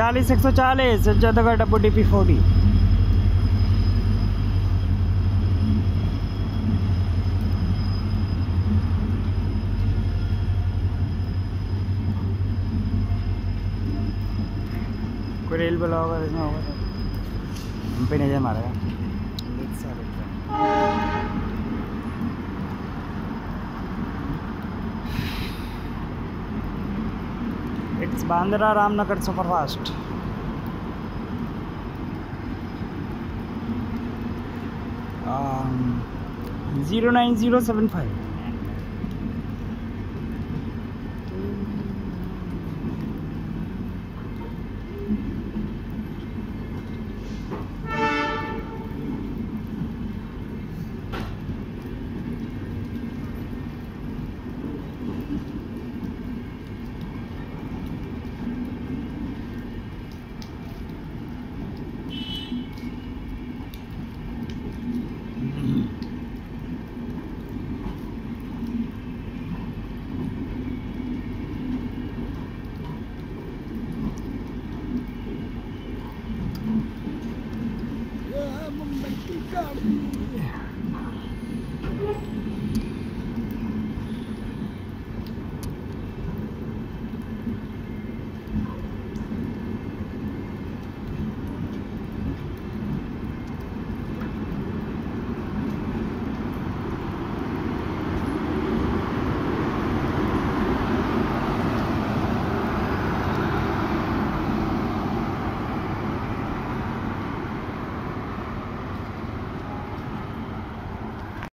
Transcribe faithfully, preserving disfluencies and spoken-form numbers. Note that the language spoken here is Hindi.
चालीस एक सौ चालीस Sajjadgarh W D P forty. कोई रेल वाला होगा इसमें होगा तो हम पे नहीं मारेगा। It's Bandra Ramnagar superfast. Zero nine zero seven five.